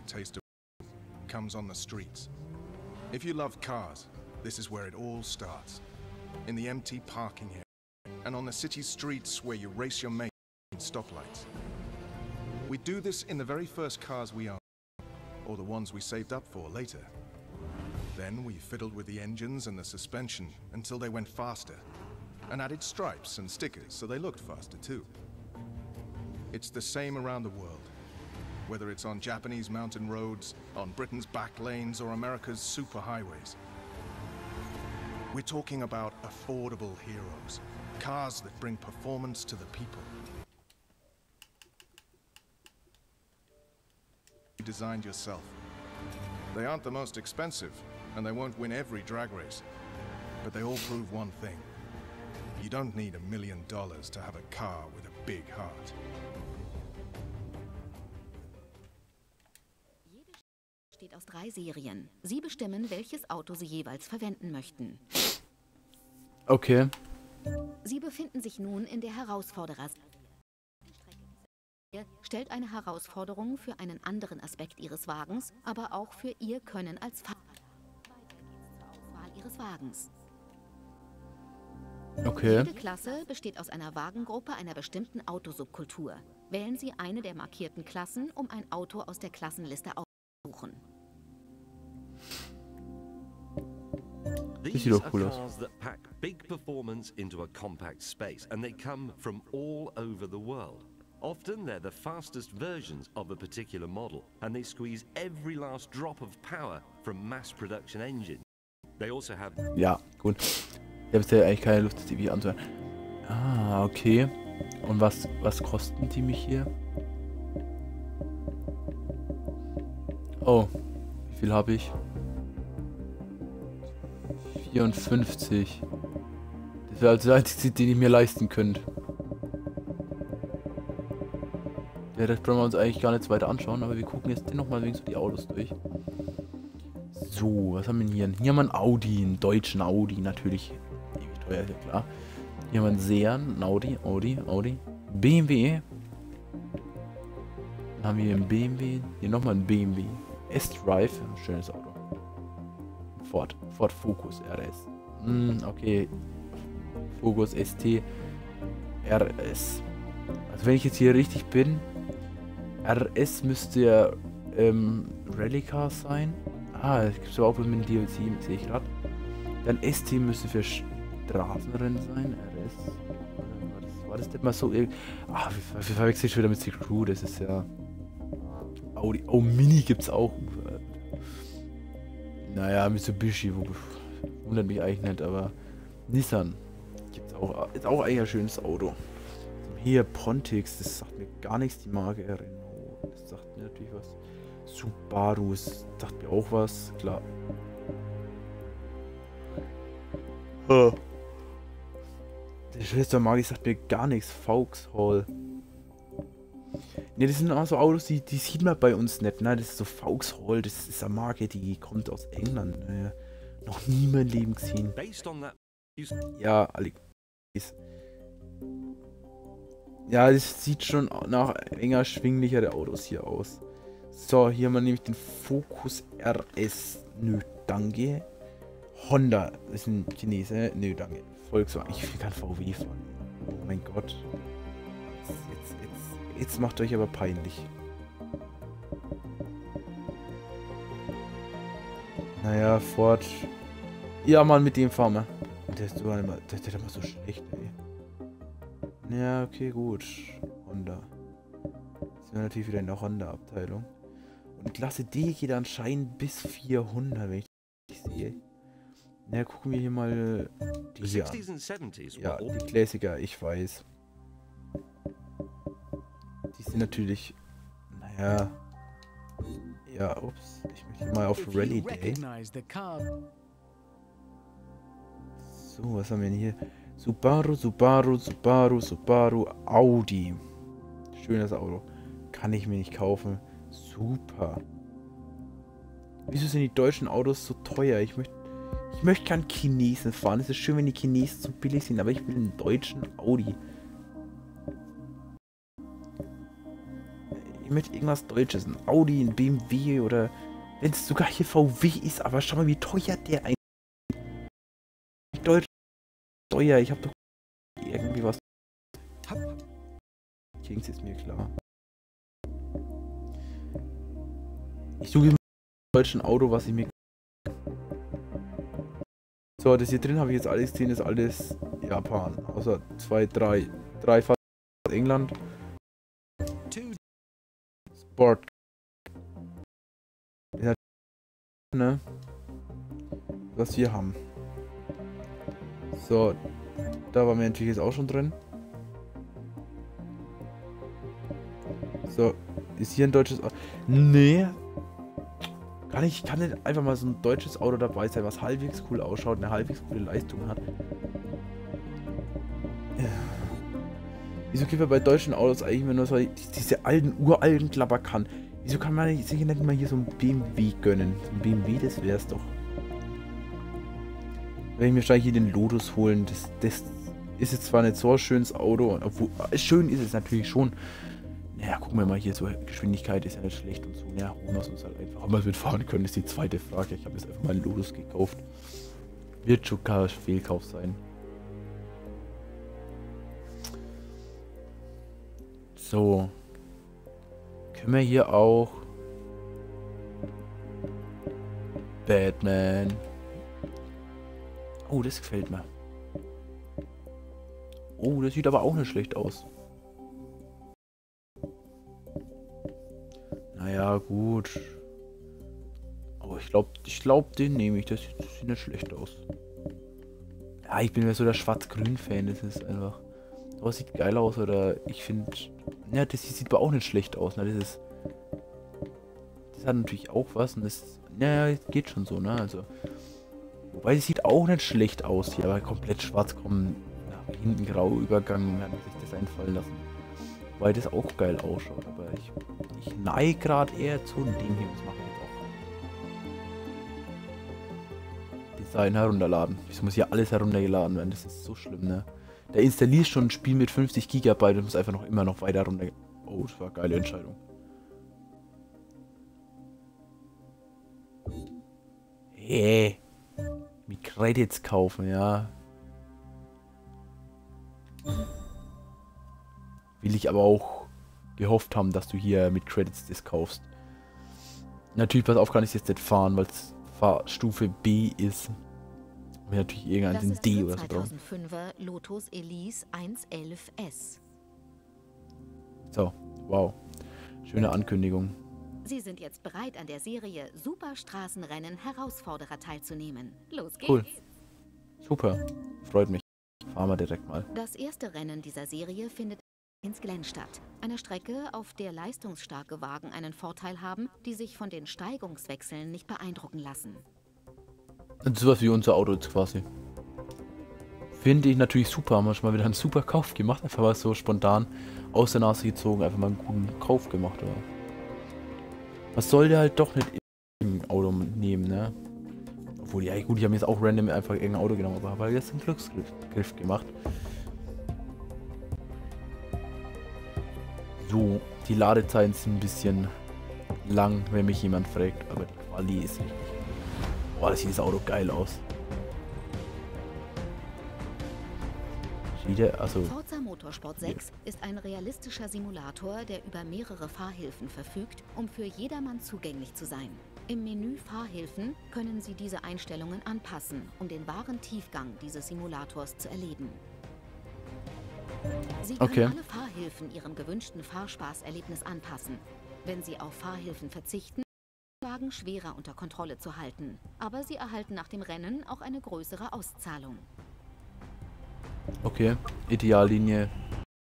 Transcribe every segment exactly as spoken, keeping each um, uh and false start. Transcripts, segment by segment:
taste of comes on the streets. If you love cars, this is where it all starts. In the empty parking area, and on the city streets where you race your mate in stoplights. We do this in the very first cars we own, or the ones we saved up for later. Then we fiddled with the engines and the suspension until they went faster, and added stripes and stickers so they looked faster too. It's the same around the world, whether it's on Japanese mountain roads, on Britain's back lanes, or America's superhighways. We're talking about affordable heroes, cars that bring performance to the people. You designed yourself. They aren't the most expensive, and they won't win every drag race, but they all prove one thing. You don't need a million dollars to have a car with a big heart. Besteht aus drei Serien. Sie bestimmen, welches Auto Sie jeweils verwenden möchten. Okay. Sie befinden sich nun in der Herausforderer. Stellt eine Herausforderung für einen anderen Aspekt Ihres Wagens, aber auch für Ihr Können als Fahrer. Weiter geht's zur Auswahl Ihres Wagens. Okay. Jede Klasse besteht aus einer Wagengruppe einer bestimmten Autosubkultur. Wählen Sie eine der markierten Klassen, um ein Auto aus der Klassenliste auszusuchen. These are cars that pack big performance into a compact space, and they come from all over the world. Often they're the fastest versions of a particular model, and they squeeze every last drop of power from mass production engines. They also have... Ja, gut. Ich habe jetzt ja eigentlich keine Lust, das T V anzuhören. Ah, okay. Und was, was kosten die mich hier? Oh, wie viel habe ich? vierundfünfzig. Das wäre also der einzige, den ich mir leisten könnte. Ja, das wollen wir uns eigentlich gar nicht weiter anschauen, aber wir gucken jetzt nochmal wegen so die Autos durch. So, was haben wir denn hier? Hier haben wir einen Audi, einen deutschen Audi, natürlich. Ewig teuer, ist ja klar. Hier haben wir einen Sean, einen Audi, Audi, Audi. B M W. Dann haben wir hier einen B M W. Hier nochmal einen B M W. S-Drive, ein schönes Auto. Ford, Ford Focus R S. Hm, okay. Focus S T R S. Also wenn ich jetzt hier richtig bin, R S müsste ja ähm, Rallycar sein. Ah, das gibt es auch mit dem D L C, sehe ich gerade. Dann S T müsste für Straßenrennen sein. R S. War das, war das nicht mal so? Ah, wir, wir verwechseln schon wieder mit Secret Crew, das ist ja. Audi. Oh, Mini gibt's auch. Naja, Mitsubishi, wo, wundert mich eigentlich nicht, aber Nissan gibt's auch. Ist auch eigentlich ein schönes Auto. Hier Pontiac, das sagt mir gar nichts, die Marke Renault. Das sagt mir natürlich was. Subaru, das sagt mir auch was, klar. Oh. Die Schwestermarke sagt mir gar nichts. Vauxhall. Ne, das sind auch so Autos, die, die sieht man bei uns nicht. Ne? Das ist so Vauxhall, das ist eine Marke, die kommt aus England. Ne? Noch nie in meinem Leben gesehen. Ja, Alex. Ja, das sieht schon nach enger schwinglichere Autos hier aus. So, hier haben wir nämlich den Focus R S. Nö, danke. Honda, das ist ein Chinese. Nö, danke. Volkswagen. Ich will kein V W fahren. Oh mein Gott. Jetzt, jetzt, jetzt macht euch aber peinlich. Naja, Ford. Ja, Mann, mit dem fahren wir. Der ist sogar immer, der ist immer so schlecht, ey. Ja, okay, gut. Honda. Jetzt sind wir natürlich wieder in der Honda-Abteilung. Und Klasse D geht anscheinend bis vierhundert, wenn ich das sehe. Na, gucken wir hier mal die hier an. Ja, die Klassiker, ich weiß. Die sind natürlich, naja, ja, ups, ich möchte mal auf Rally Day. So, was haben wir denn hier? Subaru, Subaru, Subaru, Subaru, Audi. Schönes Auto. Kann ich mir nicht kaufen. Super. Wieso sind die deutschen Autos so teuer? Ich möchte ich möchte keinen Chinesen fahren. Es ist schön, wenn die Chinesen so billig sind, aber ich will einen deutschen Audi. Ich möchte irgendwas Deutsches, ein Audi, ein B M W oder wenn es sogar hier V W ist, aber schau mal, wie teuer der ein. Deutsch teuer, ich habe doch irgendwie was. Kings ist mir klar. Ich suche ein deutschen Auto, was ich mir. So, das hier drin habe ich jetzt alles gesehen, ist alles Japan. Außer zwei, drei, drei fast England. Sport. Ja, ne? Was wir haben. So, da waren wir natürlich jetzt auch schon drin. So, ist hier ein deutsches Auto? Nee. Kann ich, kann nicht einfach mal so ein deutsches Auto dabei sein, was halbwegs cool ausschaut, eine halbwegs coole Leistung hat. Ja. Wieso gibt man bei deutschen Autos eigentlich immer nur so diese alten, uralten Klapperkannen? Wieso kann man sich nicht mal hier so ein B M W gönnen? So ein B M W, das wär's doch. Wenn ich mir wahrscheinlich hier den Lotus holen, das, das ist jetzt zwar nicht so ein schönes Auto, obwohl, schön ist es natürlich schon. Ja, gucken wir mal hier, so Geschwindigkeit ist ja nicht schlecht und so. Ja, holen wir es uns halt einfach. Ob wir es mitfahren können, ist die zweite Frage. Ich habe jetzt einfach mal einen Lotus gekauft. Wird schon kein Fehlkauf sein. So. Können wir hier auch Batman. Oh, das gefällt mir. Oh, das sieht aber auch nicht schlecht aus. Naja, gut. Aber ich glaube, ich glaube, den nehme ich. Das sieht, das sieht nicht schlecht aus. Ja, ich bin ja so der Schwarz-Grün-Fan. Das ist einfach. Aber es sieht geil aus. Oder ich finde. Ja, das sieht aber auch nicht schlecht aus. Ne? Das ist. Das hat natürlich auch was. Und das. Naja, geht schon so, ne? Also. Wobei, es sieht auch nicht schlecht aus hier. Aber komplett schwarz kommen. Nach hinten grau Übergang. Werden sich das einfallen lassen. Weil das auch geil ausschaut, aber ich, ich neige gerade eher zu dem hier, was mache ich jetzt auch. Design herunterladen. Wieso muss hier alles heruntergeladen werden? Das ist so schlimm, ne? Der installiert schon ein Spiel mit fünfzig Gigabyte und muss einfach noch immer noch weiter runter. Oh, das war eine geile Entscheidung. Hey, mit Credits kaufen, ja. Will ich aber auch gehofft haben, dass du hier mit Credits das kaufst. Natürlich, pass auf, kann ich jetzt nicht fahren, weil es Fahrstufe B ist. Und natürlich irgendeinen D oder so. zweitausendfünfer Lotus Elise hundertelf S. So, wow. Schöne Ankündigung. Sie sind jetzt bereit, an der Serie Superstraßenrennen Herausforderer teilzunehmen. Los geht's! Cool. Super. Freut mich. Fahren wir direkt mal. Das erste Rennen dieser Serie findet ins Glen statt. Eine Strecke, auf der leistungsstarke Wagen einen Vorteil haben, die sich von den Steigungswechseln nicht beeindrucken lassen. Das ist sowas wie unser Auto jetzt quasi. Finde ich natürlich super. Haben wir schon mal wieder einen super Kauf gemacht. Einfach mal so spontan aus der Nase gezogen. Einfach mal einen guten Kauf gemacht. Aber was soll der halt doch nicht im Auto nehmen, ne? Obwohl, ja gut, ich habe jetzt auch random einfach irgendein Auto genommen. Aber habe jetzt einen Glücksgriff gemacht. So, die Ladezeiten sind ein bisschen lang, wenn mich jemand fragt, aber die Quali ist richtig. Boah, das sieht das Auto geil aus. Wieder, also Forza Motorsport sechs ist ein realistischer Simulator, der über mehrere Fahrhilfen verfügt, um für jedermann zugänglich zu sein. Im Menü Fahrhilfen können Sie diese Einstellungen anpassen, um den wahren Tiefgang dieses Simulators zu erleben. Sie können okay. alle Fahrhilfen Ihrem gewünschten Fahrspaßerlebnis anpassen. Wenn Sie auf Fahrhilfen verzichten, ist der Wagen schwerer unter Kontrolle zu halten. Aber Sie erhalten nach dem Rennen auch eine größere Auszahlung. Okay, Ideallinie.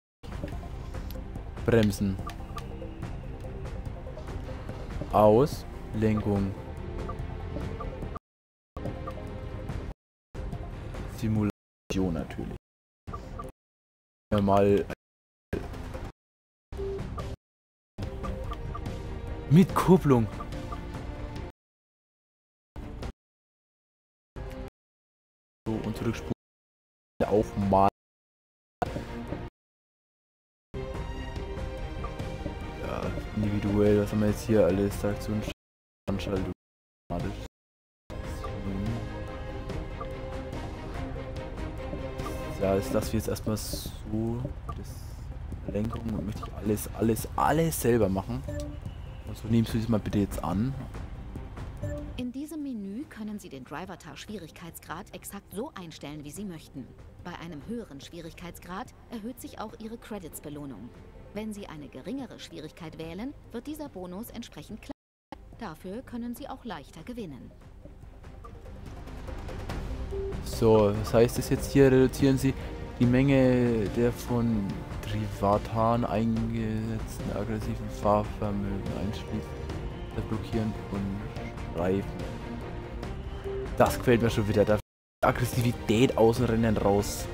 Bremsen. Aus. Lenkung. Simulation natürlich. Mal mit Kupplung. So, und zurückspulen auch mal. Ja, individuell. Manuell, was haben wir jetzt hier alles? Traktion, Anschaltung. Ja, das lassen wir jetzt erstmal so. Das Lenkung möchte ich alles, alles, alles selber machen. Also nehmen Sie das mal bitte jetzt an. In diesem Menü können Sie den Drivatar-Schwierigkeitsgrad exakt so einstellen, wie Sie möchten. Bei einem höheren Schwierigkeitsgrad erhöht sich auch Ihre Credits-Belohnung. Wenn Sie eine geringere Schwierigkeit wählen, wird dieser Bonus entsprechend kleiner. Dafür können Sie auch leichter gewinnen. So, das heißt es jetzt hier, reduzieren Sie die Menge der von Drivataren eingesetzten aggressiven Fahrvermögen einschließlich das Blockieren von Reifen. Das gefällt mir schon wieder. Da Aggressivität aus dem Rennen raus.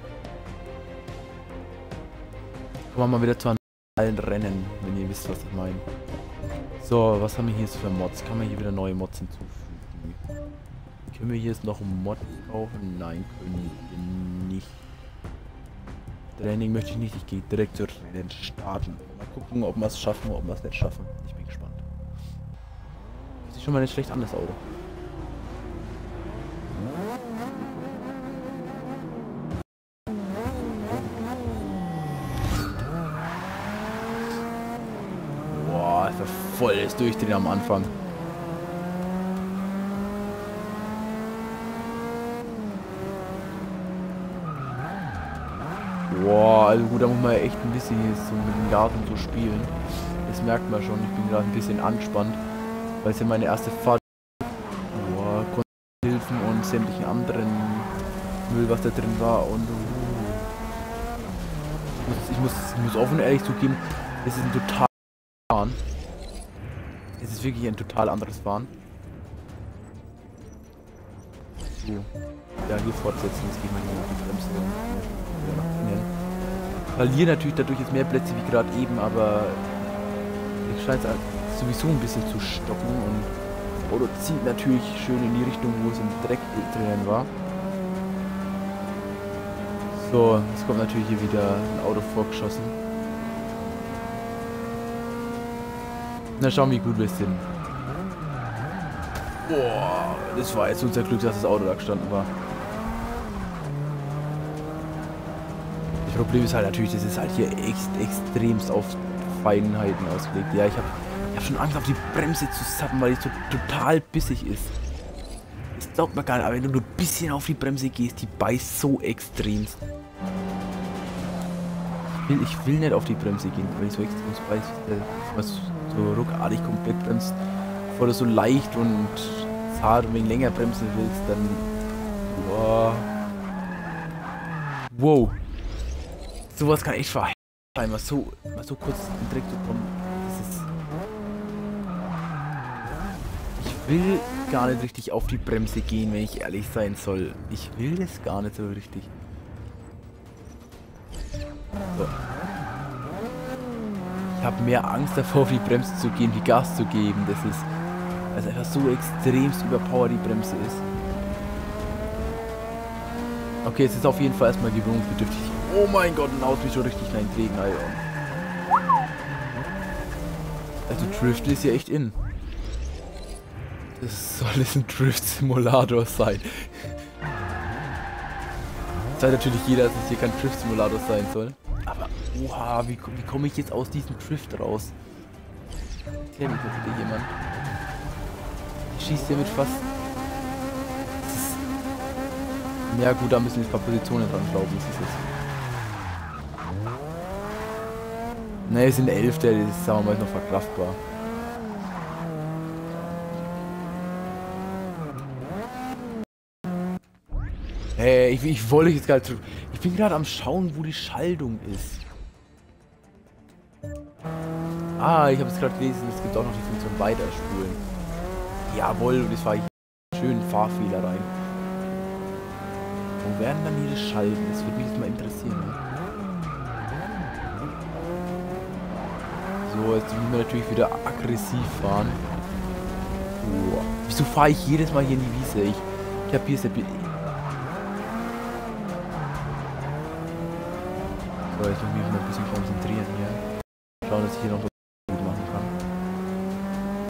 Kommen wir mal wieder zu einem normalen Rennen, wenn ihr wisst, was ich meine. So, was haben wir hier für Mods? Kann man hier wieder neue Mods hinzufügen? Können wir hier jetzt noch einen Mod kaufen? Nein, können wir nicht. Training möchte ich nicht. Ich gehe direkt zur Rennen starten. Mal gucken, ob wir es schaffen oder ob wir es nicht schaffen. Ich bin gespannt. Sieht schon mal nicht schlecht an, das Auto. Boah, ist das volles Durchdrehen am Anfang. Boah, also gut, da muss man ja echt ein bisschen jetzt so mit dem Garten so spielen. Das merkt man schon, ich bin gerade ein bisschen angespannt, weil es ja meine erste Fahrt. Boah, Hilfen und sämtlichen anderen Müll, was da drin war und uh. ich, muss, ich, muss, ich muss offen ehrlich zugeben, es ist ein total Fahren. Es ist wirklich ein total anderes Fahren. So. Ja, hier fortsetzen, jetzt gehen wir hier auf die Bremse und nach innen. Verliere natürlich dadurch jetzt mehr Plätze wie gerade eben, aber ich scheint es sowieso ein bisschen zu stocken und das Auto zieht natürlich schön in die Richtung, wo es im Dreck drinnen war. So, jetzt kommt natürlich hier wieder ein Auto vorgeschossen. Na, schauen, wie gut wir sind. Boah, das war jetzt unser Glück, dass das Auto da gestanden war. Das Problem ist halt natürlich, das ist halt hier ext extremst auf Feinheiten ausgelegt. Ja, ich habe ich hab schon Angst, auf die Bremse zu zappen, weil die so total bissig ist. Das glaubt man gar nicht, aber wenn du nur ein bisschen auf die Bremse gehst, die beißt so extremst. Ich will, ich will nicht auf die Bremse gehen, weil ich so extremst beißt. Was so ruckartig komplett bremst. Bevor du so leicht und zart und wegen länger bremsen willst, dann... Boah. Wow. Sowas kann echt verheilen. Mal so, mal so kurz in den Dreck zu kommen. Das ist... Ich will gar nicht richtig auf die Bremse gehen, wenn ich ehrlich sein soll. Ich will das gar nicht so richtig. So. Ich habe mehr Angst davor, auf die Bremse zu gehen, wie Gas zu geben. Das ist... Weil es einfach so extremst überpowered die Bremse ist. Okay, es ist auf jeden Fall erstmal gewöhnungsbedürftig. Oh mein Gott, ein Auto ist schon richtig klein Regen, Alter. Also Drift ist ja echt in. Das soll es ein Drift-Simulator sein. Das weiß natürlich jeder, dass es hier kein Drift-Simulator sein soll. Aber, oha, wie, wie komme ich jetzt aus diesem Drift raus? Erklär mir bitte jemand. Ich schieße hier mit fast... Ja gut, da müssen jetzt ein paar Positionen dran glauben, das ist es. Ne, es sind elf, der ist, sagen wir mal, noch verkraftbar. Hey, ich, ich wollte jetzt gerade zurück. Ich bin gerade am Schauen, wo die Schaltung ist. Ah, ich habe es gerade gelesen, es gibt auch noch die Funktion Weiterspulen. Jawohl, und das war ich schön Fahrfehler rein. Wo werden dann hier die Schalten? Das würde mich jetzt mal interessieren. Ne? So, jetzt müssen wir natürlich wieder aggressiv fahren. Oh. Wieso fahre ich jedes Mal hier in die Wiese? Ich, ich habe hier... So, ich muss mich mal ein bisschen konzentrieren hier. Schauen, dass ich hier noch